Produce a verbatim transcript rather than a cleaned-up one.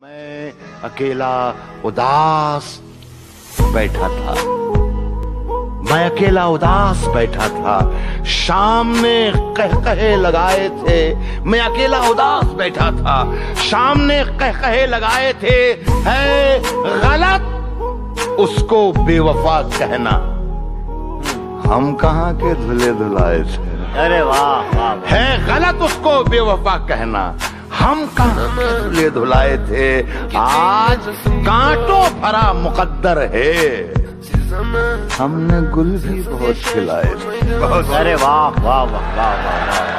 मैं अकेला उदास बैठा था मैं अकेला उदास बैठा था शाम ने कह कहे लगाए थे मैं अकेला उदास बैठा था शाम ने कह कहे लगाए थे है गलत उसको बेवफा कहना हम कहाँ के धुले धुलाए थे। अरे वाह वाह है गलत उसको बेवफा कहना हम कहाँ के धुले धुलाए थे। आज कांटों भरा मुकद्दर है हमने गुल भी बहुत खिलाए थे। अरे वाह वाह वाह वाह वाह।